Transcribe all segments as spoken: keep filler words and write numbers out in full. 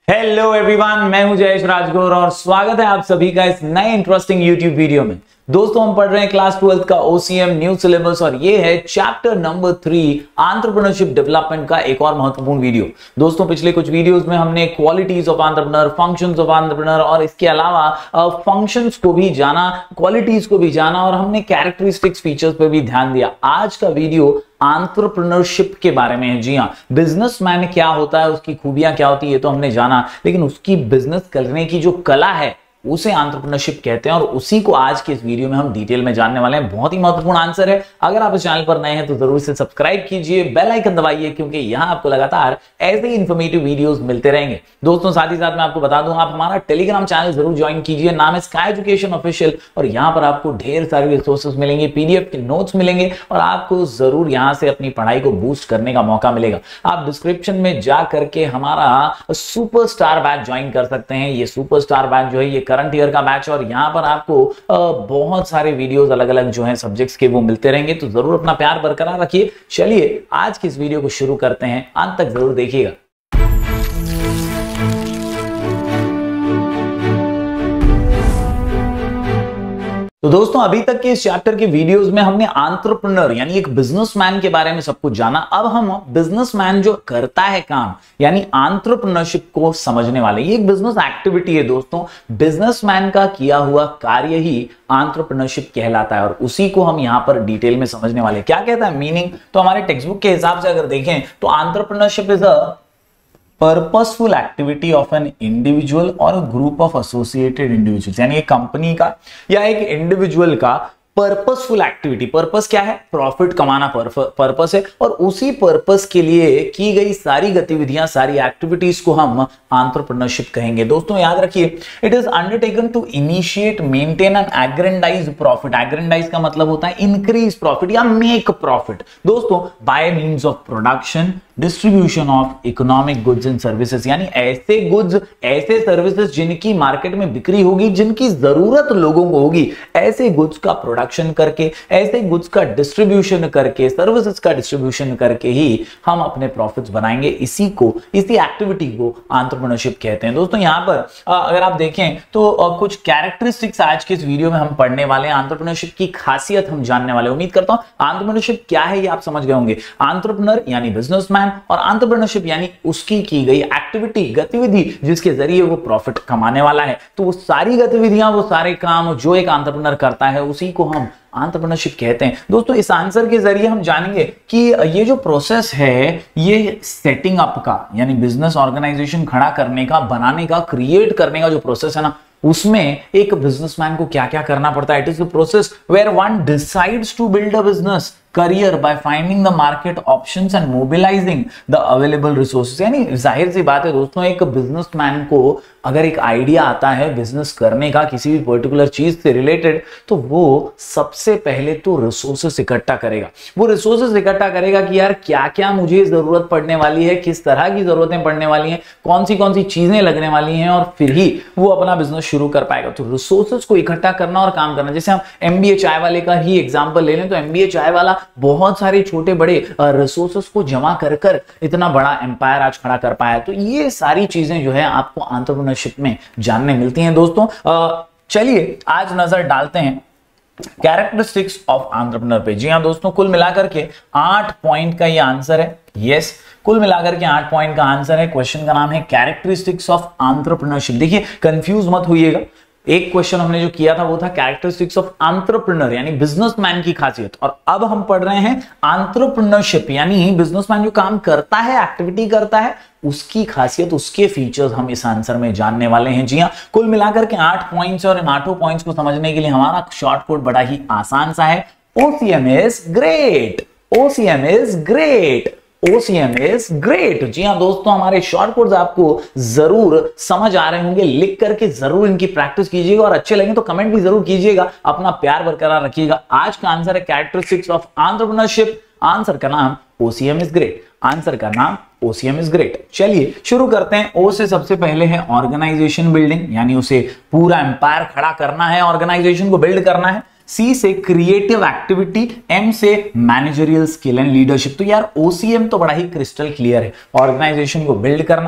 Hello everyone, मैं हूं जयेश राजगौर और स्वागत है आप सभी का इस नए इंटरेस्टिंग यूट्यूब वीडियो में। दोस्तों, हम पढ़ रहे हैं क्लास ट्वेल्थ का ओसीएम न्यू सिलेबस और ये है chapter number three entrepreneurship development का एक और महत्वपूर्ण वीडियो। दोस्तों, पिछले कुछ वीडियोस में हमने qualities of entrepreneur, functions of entrepreneur और इसके अलावा फंक्शंस को भी जाना, क्वालिटीज को भी जाना और हमने कैरेक्टरिस्टिक्स फीचर्स पे भी ध्यान दिया। आज का वीडियो एंटरप्रेन्योरशिप के बारे में है। जी हाँ, बिजनेसमैन क्या होता है, उसकी खूबियां क्या होती है, ये तो हमने जाना, लेकिन उसकी बिजनेस करने की जो कला है उसे एंटरप्रेन्योरशिप कहते हैं और उसी को आज के इस वीडियो में हम डिटेल में जानने वाले हैं। बहुत ही महत्वपूर्ण आंसर है। अगर आप इस चैनल पर नए हैं तो जरूर से सब्सक्राइब कीजिए, बेल आइकन दबाइए, क्योंकि यहां आपको लगातार ऐसे ही इंफॉर्मेटिव वीडियोस मिलते रहेंगे। दोस्तों, साथ ही साथ मैं आपको बता दूं, आप हमारा टेलीग्राम चैनल जरूर ज्वाइन कीजिए, नाम है स्काई एजुकेशन ऑफिशियल, और यहां पर आपको ढेर सारे रिसोर्सेज मिलेंगे, पीडीएफ के नोट्स मिलेंगे और आपको जरूर यहां से अपनी पढ़ाई को बूस्ट करने का मौका मिलेगा। आप डिस्क्रिप्शन में जा करके हमारा सुपरस्टार बैच ज्वाइन कर सकते हैं। ये सुपरस्टार बैच जो है ये करंट ईयर का बैच, और यहां पर आपको बहुत सारे वीडियोस अलग अलग जो हैं सब्जेक्ट्स के वो मिलते रहेंगे, तो जरूर अपना प्यार बरकरार रखिए। चलिए आज की इस वीडियो को शुरू करते हैं, अंत तक जरूर देखिएगा। तो दोस्तों, अभी तक के इस चैप्टर के वीडियोस में हमने एंटरप्रेन्योर यानी एक बिजनेसमैन के बारे में सब कुछ जाना। अब हम बिजनेसमैन जो करता है काम यानी एंटरप्रेन्योरशिप को समझने वाले। ये एक बिजनेस एक्टिविटी है दोस्तों। बिजनेसमैन का किया हुआ कार्य ही एंटरप्रेन्योरशिप कहलाता है और उसी को हम यहां पर डिटेल में समझने वाले। क्या कहता है मीनिंग? तो हमारे टेक्स्ट बुक के हिसाब से अगर देखें तो entrepreneurship is a purposeful activity of an individual और ग्रुप ऑफ एसोसिएटेड इंडिविजुअल्स, यानी एक कंपनी का या एक इंडिविजुअल का पर्पसफुल एक्टिविटी। पर्पस क्या है? प्रॉफिट कमाना पर्पस है, और उसी पर्पस के लिए की गई सारी गतिविधियां, सारी एक्टिविटीज को हम एंटरप्रेन्योरशिप कहेंगे। दोस्तों याद रखिए, it is undertaken to initiate, maintain and aggrandise profit. Aggrandise का मतलब होता है इंक्रीज प्रॉफिट या मेक प्रॉफिट। दोस्तों, by means of production, distribution of economic goods and services, यानी ऐसे गुड्स, ऐसे सर्विसेज जिनकी मार्केट में बिक्री होगी, जिनकी जरूरत लोगों को होगी, ऐसे गुड्स का प्रोडक्शन करके, ऐसे गुड्स का डिस्ट्रीब्यूशन करके, सर्विसेज का डिस्ट्रीब्यूशन करके ही हम अपने प्रॉफिट्स बनाएंगे। इसी को, इसी एक्टिविटी को एंटरप्रेन्योरशिप कहते हैं। दोस्तों यहाँ पर अगर आप देखें तो कुछ कैरेक्टरिस्टिक्स आज के इस वीडियो में हम पढ़ने वाले हैं। एंटरप्रेन्योरशिप की खासियत हम जानने वाले। उम्मीद करता हूं एंटरप्रेन्योरशिप क्या है ये आप समझ गए होंगे। एंटरप्रेन्योर यानी बिजनेसमैन और एंटरप्रेन्योरशिप यानी उसकी की गई एक्टिविटी, गतिविधि जिसके जरिए वो प्रॉफिट कमाने वाला है। तो वो सारी गतिविधियां, वो सारे काम जो एक एंटरप्रेन्योर करता है उसी को हम एंटरप्रेन्योरशिप कहते हैं। दोस्तों, इस आंसर के जरिए हम जानेंगे कि ये जो प्रोसेस है, ये सेटिंग अप का यानी बिजनेस ऑर्गेनाइजेशन खड़ा करने का, बनाने का, क्रिएट करने का जो प्रोसेस है ना, उसमें एक बिजनेसमैन को क्या क्या करना पड़ता है। It is the process where one decides to build a business career by finding the market options and mobilising the available resources. यानी जाहिर सी बात है दोस्तों, एक बिजनेसमैन को अगर एक आइडिया आता है बिजनेस करने का किसी भी पर्टिकुलर चीज से रिलेटेड, तो वो सबसे पहले तो रिसोर्सेज इकट्ठा करेगा। वो रिसोर्सेज इकट्ठा करेगा कि यार क्या क्या मुझे जरूरत पड़ने वाली है, किस तरह की जरूरतें पड़ने वाली हैं, कौन सी कौन सी चीजें लगने वाली हैं, और फिर ही वो अपना बिजनेस शुरू कर पाएगा। तो रिसोर्सेज को इकट्ठा करना और काम करना। जैसे हम एमबीए चाय वाले का ही एग्जाम्पल ले लें तो एमबीए चाय वाला बहुत सारे छोटे बड़े रिसोर्सेस को जमा कर कर इतना बड़ा एम्पायर आज खड़ा कर पाया। तो ये सारी चीजें जो है आपको एंटरप्रेन्योरशिप में जानने मिलती हैं। दोस्तों चलिए आज नजर डालते हैं कैरेक्टरिस्टिक्स ऑफ एंटरप्रेन्योर पे। जी हाँ दोस्तों, कुल मिलाकर के आठ पॉइंट का ये आंसर है। यस, कुल मिलाकर के आठ पॉइंट का आंसर है। क्वेश्चन का नाम है कैरेक्टरिस्टिक्स ऑफ एंटरप्रेन्योरशिप। देखिए, कंफ्यूज मत होइएगा। एक क्वेश्चन हमने जो किया था वो था कैरेक्टरिस्टिक्स ऑफ एंटरप्रेन्योर यानी बिजनेसमैन की खासियत, और अब हम पढ़ रहे हैं एंटरप्रेन्योरशिप यानी बिजनेसमैन जो काम करता है, एक्टिविटी करता है, उसकी खासियत, उसके फीचर्स हम इस आंसर में जानने वाले हैं। जी हाँ, कुल मिलाकर के आठ पॉइंट्स, और इन आठों पॉइंट्स को समझने के लिए हमारा शॉर्ट कोड बड़ा ही आसान सा है। OCM is great. OCM is great. OCM is great. जी हाँ दोस्तों, हमारे शॉर्ट कोड्स आपको जरूर समझ आ रहे होंगे। लिख करके जरूर इनकी प्रैक्टिस कीजिएगा और अच्छे लगे तो कमेंट भी जरूर कीजिएगा। अपना प्यार बरकरार रखिएगा। आज का आंसर है कैरेक्टरिस्टिक्स ऑफ एंटरप्रेन्योरशिप। आंसर का नाम ओसीएम इज ग्रेट। आंसर का नाम ओसीएम इज ग्रेट। चलिए शुरू करते हैं। ओ से सबसे पहले है ऑर्गेनाइजेशन बिल्डिंग, यानी उसे पूरा एम्पायर खड़ा करना है, ऑर्गेनाइजेशन को बिल्ड करना है। सी से क्रिएटिव एक्टिविटी, एम से मैनेजरियल स्किल एंड लीडरशिप। तो यार ओसीएम तो बड़ा ही क्रिस्टल क्लियर है, ऑर्गेनाइजेशन को बिल्ड करना,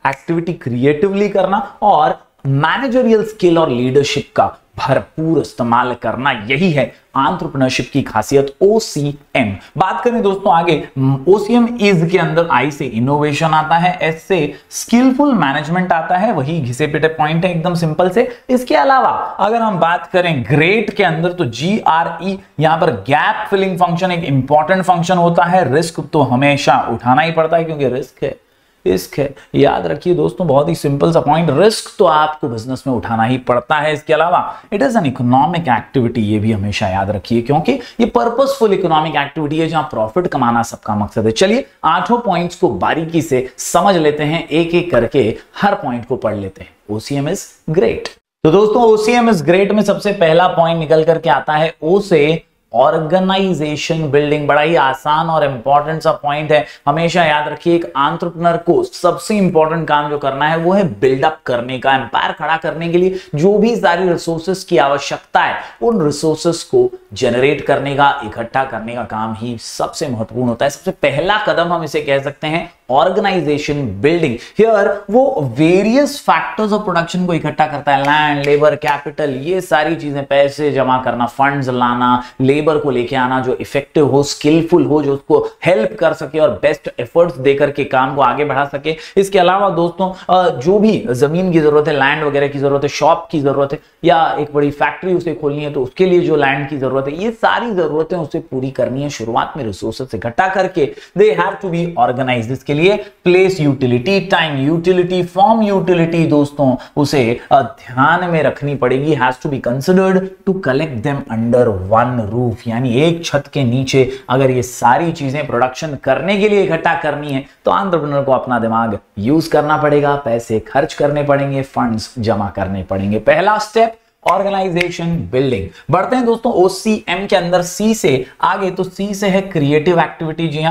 एक्टिविटी क्रिएटिवली करना और मैनेजरियल स्किल और लीडरशिप का भरपूर इस्तेमाल करना, यही है एंटरप्रेन्योरशिप की खासियत ओ सी एम। बात करें दोस्तों आगे, ओ सी एम इज के अंदर आई से इनोवेशन आता है, एस से स्किलफुल मैनेजमेंट आता है, वही घिसे पिटे पॉइंट है एकदम सिंपल से। इसके अलावा अगर हम बात करें ग्रेट के अंदर तो जी आर ई, यहां पर गैप फिलिंग फंक्शन एक इंपॉर्टेंट फंक्शन होता है। रिस्क तो हमेशा उठाना ही पड़ता है क्योंकि रिस्क है रिस्क है याद रखिए दोस्तों, बहुत ही सिंपल सा पॉइंट, रिस्क तो आपको बिजनेस में उठाना ही पड़ता है। इसके अलावा it is an economic activity, ये भी हमेशा याद रखिए क्योंकि ये पर्पसफुल इकोनॉमिक एक्टिविटी है जहां प्रॉफिट कमाना सबका मकसद है। चलिए आठों पॉइंट्स को बारीकी से समझ लेते हैं, एक एक करके हर पॉइंट को पढ़ लेते हैं। OCM is great. तो दोस्तों ओसीएम इज ग्रेट में सबसे पहला पॉइंट निकल करके आता है ओ से ऑर्गेनाइजेशन बिल्डिंग। बड़ा ही आसान और इंपॉर्टेंट सा पॉइंट है, हमेशा याद रखिए। एक एंटरप्रेन्योर को सबसे इंपॉर्टेंट काम जो करना है वो है बिल्डअप करने का। एम्पायर खड़ा करने के लिए जो भी सारी रिसोर्सेस की आवश्यकता है उन रिसोर्सेस को जनरेट करने का, इकट्ठा करने का काम ही सबसे महत्वपूर्ण होता है। सबसे पहला कदम हम इसे कह सकते हैं ऑर्गेनाइजेशन बिल्डिंग। हियर वो वेरियस फैक्टर्स ऑफ प्रोडक्शन को इकट्ठा करता है, लैंड, लेबर, कैपिटल, ये सारी चीजें, पैसे जमा करना, फंड्स लाना, लेबर को लेके आना जो इफेक्टिव हो, स्किलफुल हो, जो उसको हेल्प कर सके और बेस्ट एफर्ट्स देकर के काम को आगे बढ़ा सके। इसके अलावा दोस्तों जो भी जमीन की जरूरत है, लैंड वगैरह की जरूरत है, शॉप की जरूरत है या एक बड़ी फैक्ट्री उसे खोलनी है तो उसके लिए जो लैंड की जरूरत है, ये सारी जरूरतें उसे पूरी करनी है। शुरुआत में रिसोर्सेस इकट्ठा करके they have to be organised. इसके लिए place utility, time utility, form utility दोस्तों उसे ध्यान में रखनी पड़ेगी। Has to be considered to collect them under one roof, यानी एक छत के नीचे अगर ये सारी चीजें प्रोडक्शन करने के लिए इकट्ठा करनी है तो एंटरप्रेन्योर को अपना दिमाग यूज करना पड़ेगा, पैसे खर्च करने पड़ेंगे, फंड्स जमा करने पड़ेंगे। पहला स्टेप ऑर्गेनाइजेशन बिल्डिंग। बढ़ते हैं दोस्तों ओसीएम के अंदर सी से आगे, तो सी से है क्रिएटिव एक्टिविटी। जी हां,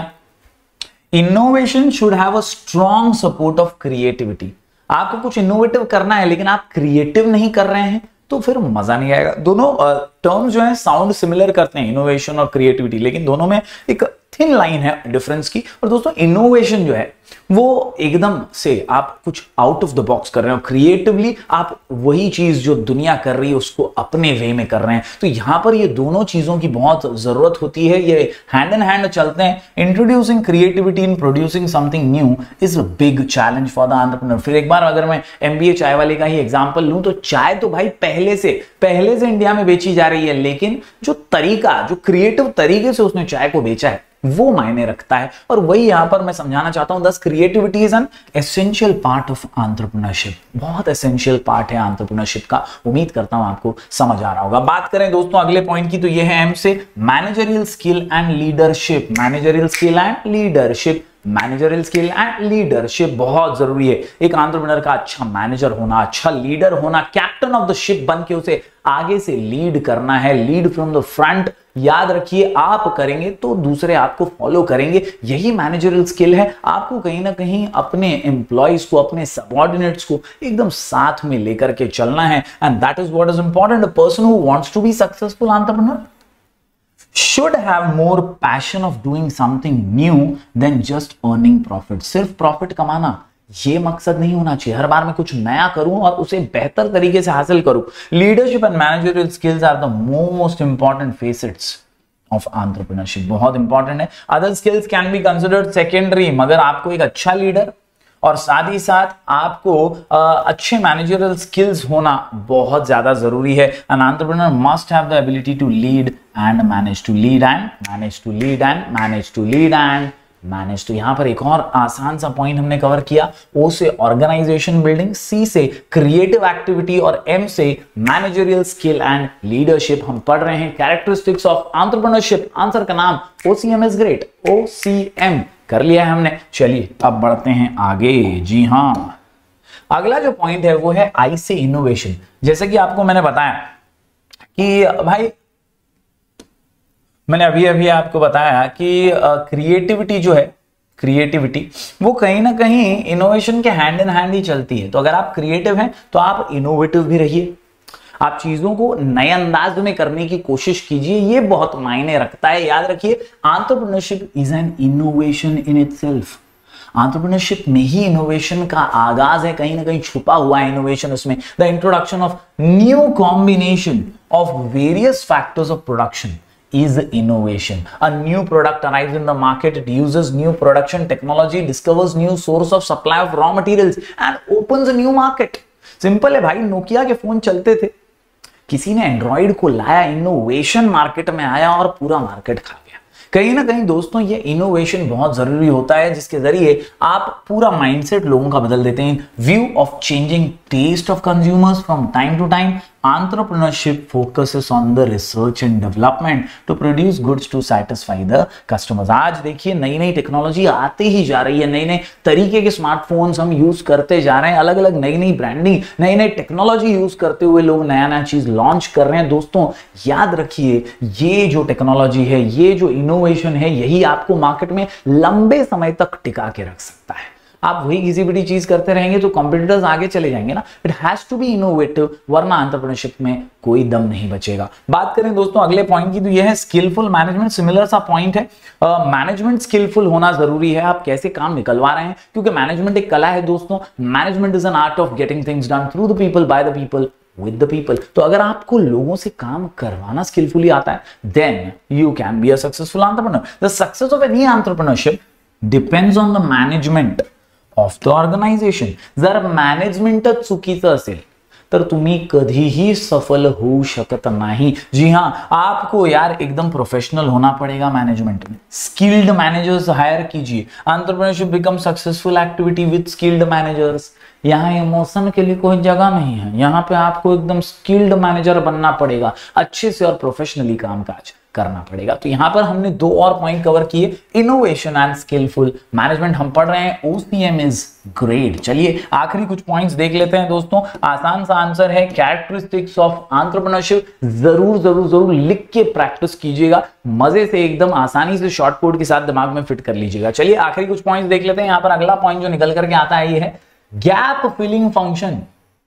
innovation should have a strong support of creativity. आपको कुछ इनोवेटिव करना है लेकिन आप क्रिएटिव नहीं कर रहे हैं तो फिर मजा नहीं आएगा। दोनों टर्म जो है साउंड सिमिलर करते हैं, इनोवेशन और क्रिएटिविटी, लेकिन दोनों में एक थिन लाइन है डिफरेंस की। और दोस्तों इनोवेशन जो है वो एकदम से आप कुछ आउट ऑफ द बॉक्स कर रहे हो, क्रिएटिवली आप वही चीज जो दुनिया कर रही है उसको अपने वे में कर रहे हैं। तो यहां पर ये दोनों चीजों की बहुत जरूरत होती है, ये हैंड इन हैंड चलते हैं। Introducing creativity in producing something new is a big challenge for the entrepreneur. फिर एक बार अगर मैं एमबीए चाय वाले का ही एग्जांपल लूं तो चाय तो भाई पहले से पहले से इंडिया में बेची जा रही है, लेकिन जो तरीका, जो क्रिएटिव तरीके से उसने चाय को बेचा है वो मायने रखता है। और वही यहां पर मैं समझाना चाहता हूं, thus creativity is an essential part of entrepreneurship. बहुत एसेंशियल पार्ट है एंटरप्रेन्योरशिप का। उम्मीद करता हूं आपको समझ आ रहा होगा। बात करें दोस्तों अगले पॉइंट की, तो ये है एम से managerial skill and leadership. Managerial skill and leadership managerial skill and leadership बहुत जरूरी है। एक एंटरप्रेन्योर का अच्छा मैनेजर होना, अच्छा लीडर होना, कैप्टन ऑफ द शिप बन के उसे आगे से लीड करना है, लीड फ्रॉम द फ्रंट। याद रखिए आप करेंगे तो दूसरे आपको फॉलो करेंगे, यही मैनेजरियल स्किल है। आपको कहीं ना कहीं अपने एम्प्लॉइज को, अपने सबऑर्डिनेट्स को एकदम साथ में लेकर के चलना है, and that is what is important. A person who wants to be successful entrepreneur should have more passion of doing something new than just earning profit। सिर्फ प्रॉफिट कमाना ये मकसद नहीं होना चाहिए। हर बार मैं कुछ नया करूं और उसे बेहतर तरीके से हासिल करूं। Leadership and managerial skills are the most important facets of entrepreneurship. बहुत इंपॉर्टेंट है। Other skills can be considered secondary, मगर आपको एक अच्छा लीडर और साथ ही साथ आपको आ, अच्छे मैनेजरियल स्किल्स होना बहुत ज्यादा जरूरी है। An entrepreneur must have the ability to lead and manage to lead and manage to lead and manage to lead and manage. तो यहां पर एक और आसान सा पॉइंट हमने कवर किया। ओ से ऑर्गेनाइजेशन बिल्डिंग, सी से क्रिएटिव एक्टिविटी और एम से मैनेजरियल स्किल एंड लीडरशिप। हम पढ़ रहे हैं कैरेक्टरिस्टिक्स ऑफ एंटरप्रेन्योरशिप। आंसर का नाम ओसीएम इज ग्रेट। ओसीएम कर लिया है हमने। चलिए अब बढ़ते हैं आगे। जी हां, अगला जो पॉइंट है वो है आई से इनोवेशन। जैसे कि आपको मैंने बताया कि भाई मैंने अभी अभी आपको बताया कि क्रिएटिविटी जो है, क्रिएटिविटी वो कहीं ना कहीं इनोवेशन के हैंड इन हैंड ही चलती है। तो अगर आप क्रिएटिव हैं तो आप इनोवेटिव भी रहिए, आप चीजों को नए अंदाज में करने की कोशिश कीजिए, ये बहुत मायने रखता है। याद रखिए entrepreneurship is an innovation in itself. Entrepreneurship में ही इनोवेशन का आगाज है, कहीं ना कहीं छुपा हुआ है इनोवेशन उसमें। The introduction of new combination of various factors of production is innovation. A new product arrives in the market, it uses new production technology, discovers new source of supply of raw materials and opens a new market. Simple है भाई, Nokia के phone चलते थे, किसी ने Android को लाया, innovation market में आया और पूरा मार्केट खा गया। कहीं ना कहीं दोस्तों ये इनोवेशन बहुत जरूरी होता है, जिसके जरिए आप पूरा माइंडसेट लोगों का बदल देते हैं। View of changing taste of consumers from time to time. Entrepreneurship focuses on the research and development to produce goods to satisfy the customers. आज देखिए नई नई टेक्नोलॉजी आती ही जा रही है, नए नए तरीके के स्मार्टफोन्स हम यूज करते जा रहे हैं, अलग अलग नई नई ब्रांडिंग, नई नई टेक्नोलॉजी यूज करते हुए लोग नया नया चीज लॉन्च कर रहे हैं। दोस्तों याद रखिए, ये जो टेक्नोलॉजी है, ये जो इनोवेशन है, यही आपको मार्केट में लंबे समय तक टिका के रख सकता है। आप वही किसी भी चीज करते रहेंगे तो कॉम्पिटिटर्स आगे चले जाएंगे ना। It has to be innovative, वरना एंटरप्रेन्योरशिप में कोई दम नहीं बचेगा। बात करें दोस्तों अगले पॉइंट की, तो यह है स्किलफुल मैनेजमेंट। सिमिलर सा पॉइंट है, मैनेजमेंट uh, स्किलफुल होना जरूरी है। आप कैसे काम निकलवा रहे हैं, क्योंकि मैनेजमेंट एक कला है दोस्तों। Management is an art of getting things done through the people, by the people, with the people। तो अगर आपको लोगों से काम करवाना स्किलफुली आता है, then you can be a successful entrepreneur। The success of any entrepreneurship depends on the management of the organisation. जर मॅनेजमेंटच चुकीचं असेल तर तुम्ही कधीही सफल होऊ शकत नहीं। जी हां, आपको यार एकदम प्रोफेशनल होना पड़ेगा मैनेजमेंट में। स्किल्ड मैनेजर्स हायर कीजिए। Entrepreneurship become successful activity with skilled managers. यहाँ इमोशन के लिए कोई जगह नहीं है, यहाँ पे आपको एकदम स्किल्ड मैनेजर बनना पड़ेगा, अच्छे से और प्रोफेशनली कामकाज करना पड़ेगा। तो यहां पर हमने दो और पॉइंट कवर किए, इनोवेशन एंड स्किलफुल मैनेजमेंट हम पढ़ रहे हैं। OCM is great. चलिए आखिरी कुछ पॉइंट्स देख लेते हैं दोस्तों। आसान सा आंसर है कैरेक्टरिस्टिक्स ऑफ एंटरप्रेन्योरशिप। जरूर जरूर जरूर लिख के प्रैक्टिस कीजिएगा, मजे से एकदम आसानी से शॉर्ट कोड के साथ दिमाग में फिट कर लीजिएगा। चलिए आखिरी कुछ पॉइंट्स देख लेते हैं। यहां पर अगला पॉइंट जो निकल करके आता है ये है गैप फिलिंग फंक्शन।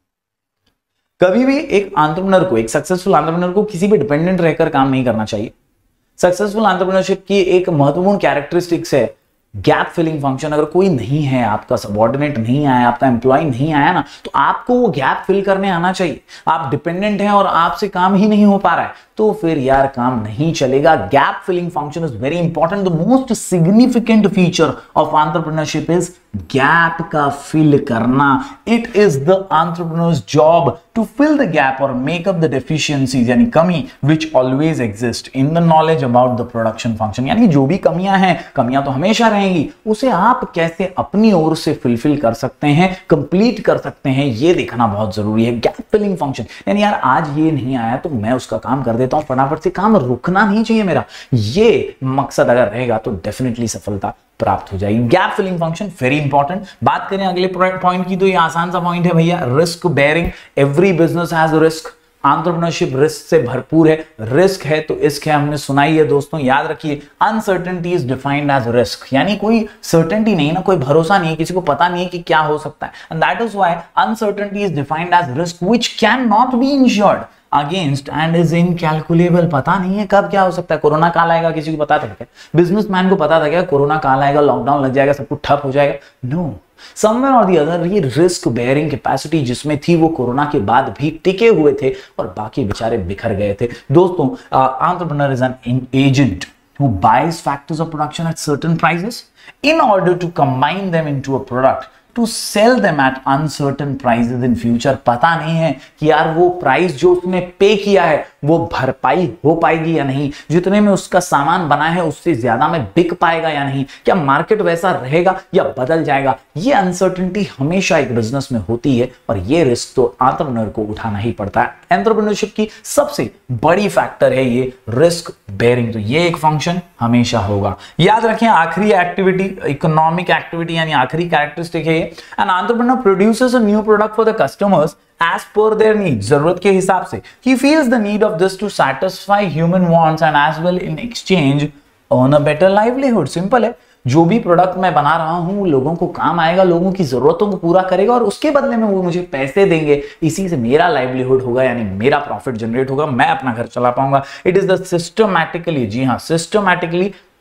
कभी भी एक एंटरप्रेन्योर को, एक सक्सेसफुल एंटरप्रेन्योर को किसी भी डिपेंडेंट रहकर काम नहीं करना चाहिए। सक्सेसफुल एंटरप्रेन्योरशिप की एक महत्वपूर्ण कैरेक्टरिस्टिक्स है गैप फिलिंग फंक्शन। अगर कोई नहीं है, आपका सबऑर्डिनेट नहीं आया, आपका एम्प्लॉय नहीं आया ना, तो आपको वो गैप फिल करने आना चाहिए। आप डिपेंडेंट हैं और आपसे काम ही नहीं हो पा रहा है, तो फिर यार काम नहीं चलेगा। Gap filling function is very important. The most significant feature of entrepreneurship is gap का फिल करना। It is the entrepreneur's job to fill the gap और मेक अप द डेफिशिएंसीज, यानी कमी which always exist in the knowledge about the production function. यानी जो भी कमियां हैं, कमियां तो हमेशा रहेंगी, उसे आप कैसे अपनी ओर से फिलफिल कर सकते हैं, कंप्लीट कर सकते हैं, ये देखना बहुत जरूरी है। गैप फिलिंग फंक्शन यानी यार आज ये नहीं आया तो मैं उसका काम कर देता हूं फटाफट से, काम रुकना नहीं चाहिए मेरा। ये मकसद अगर रहेगा तो डेफिनेटली सफलता प्राप्त हो जाएगी। Gap filling function very important. बात करें अगले पॉइंट की, तो ये आसान सा पॉइंट है भैया, risk bearing. Every business has risk. Entrepreneurship risk से भरपूर है। रिस्क है तो इश्क है, हमने सुनाई है दोस्तों, याद रखिए। Uncertainty is defined as risk, यानी कोई सर्टेनिटी नहीं ना, कोई भरोसा नहीं है, किसी को पता नहीं है कि क्या हो सकता है। And that is why uncertainty is defined as risk which can not be insured against and is incalculable. पता नहीं है कब क्या हो सकता है। कोरोना काल आएगा, किसी को पता था क्या? बिजनेसमैन को पता था क्या कोरोना काल आएगा, लॉकडाउन लग जाएगा, सब कुछ ठप हो जाएगा? No, somewhere or the other ये रिस्क बेयरिंग कैपेसिटी जिसमें थी वो कोरोना के बाद भी टिके हुए थे और बाकी बेचारे बिखर गए थे। दोस्तों entrepreneur is an agent who buys factors of production at certain prices in order to combine them into a product to sell them at uncertain prices in future। पता नहीं है कि यार वो प्राइस जो उसने पे किया है वो भरपाई हो पाएगी या नहीं, जितने में उसका सामान बना है उससे ज्यादा में बिक पाएगा या नहीं, क्या मार्केट वैसा रहेगा या बदल जाएगा। ये अनसर्टेनिटी हमेशा एक बिजनेस में होती है और ये रिस्क तो एंटरप्रेन्योर को उठाना ही पड़ता है। एंटरप्रेन्योरशिप की सबसे बड़ी फैक्टर है ये रिस्क बेयरिंग। तो ये एक फंक्शन हमेशा होगा। याद रखें आखिरी एक्टिविटी इकोनॉमिक एक्टिविटी यानी आखिरी कैरेक्टरिस्टिक है ये। An entrepreneur produces a new product for the customers as per their needs, जरूरत के हिसाब से। He feels the need of this to satisfy human wants and as well in exchange earn a better livelihood। Simple है, जो भी product मैं बना रहा हूं लोगों को काम आएगा, लोगों की जरूरतों को पूरा करेगा और उसके बदले में वो मुझे पैसे देंगे। इसी से मेरा लाइवलीहुड होगा, यानी मेरा प्रॉफिट जनरेट होगा, मैं अपना घर चला पाऊंगा। इट इज द सिस्टमैटिकली, जी हाँ, systematically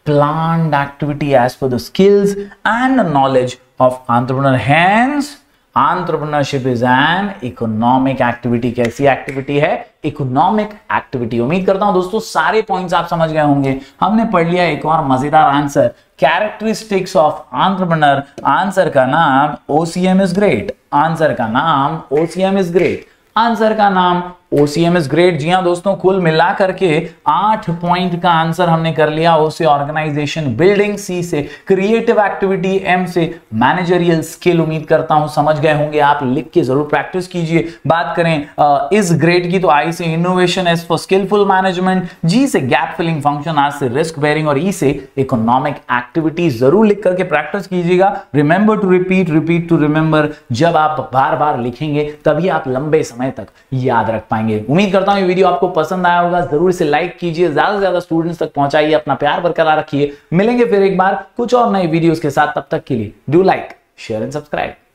planned activity as per the skills and knowledge of entrepreneur. Hence, entrepreneurship is an economic activity. कैसी एक्टिविटी है? Economic activity. उम्मीद करता हूं दोस्तों सारे पॉइंट्स आप समझ गए होंगे. हमने पढ़ लिया एक और मजेदार answer, characteristics of entrepreneur. Answer का नाम ओसीएम इज ग्रेट. आंसर का नाम ओसीएम इज ग्रेट. आंसर का नाम ओसीएम इज ग्रेट. जी हां दोस्तों, कुल मिला करके आठ पॉइंट का आंसर हमने कर लिया. ओ से ऑर्गेनाइजेशन बिल्डिंग, सी से क्रिएटिव एक्टिविटी, एम से मैनेजरियल स्किल. उम्मीद करता हूं समझ गए होंगे आप. लिख के जरूर प्रैक्टिस कीजिए. बात करें इज ग्रेट की तो आई से innovation, S for skilful management, G से गैप फिलिंग फंक्शन, आर से रिस्क बेयरिंग और ई से इकोनॉमिक एक्टिविटी. जरूर लिख करके प्रैक्टिस कीजिएगा. Remember to repeat, repeat to remember. जब आप बार बार लिखेंगे तभी आप लंबे समय तक याद रख पाएंगे. उम्मीद करता हूं ये वीडियो आपको पसंद आया होगा. जरूर इसे लाइक कीजिए, ज्यादा से ज्यादा स्टूडेंट्स तक पहुंचाइए, अपना प्यार बरकरार रखिए. मिलेंगे फिर एक बार कुछ और नए वीडियोस के साथ. तब तक के लिए do like, share and subscribe.